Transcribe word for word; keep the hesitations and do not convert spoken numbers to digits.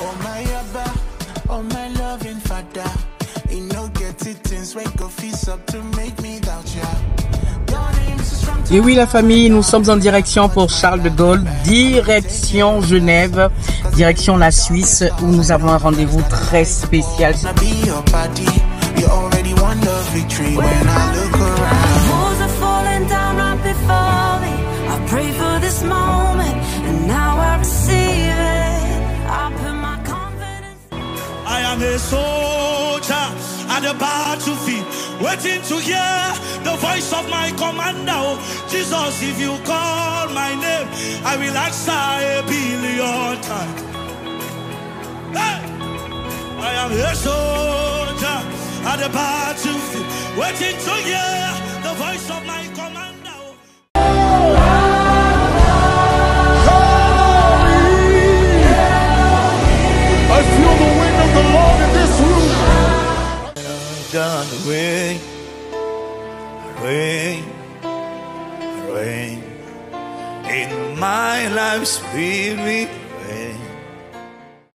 Et oui la famille, nous sommes en direction pour Charles de Gaulle, direction Genève, direction la Suisse, où nous avons un rendez-vous très spécial. I am a soldier at the battlefield, waiting to hear the voice of my commander. Jesus, if you call my name, I will answer a billion times. Hey! I am a soldier at the battlefield, waiting to hear the voice of my commander. I feel the wind of the Lord in this room. God, rain, rain, rain in my life, Spirit, rain.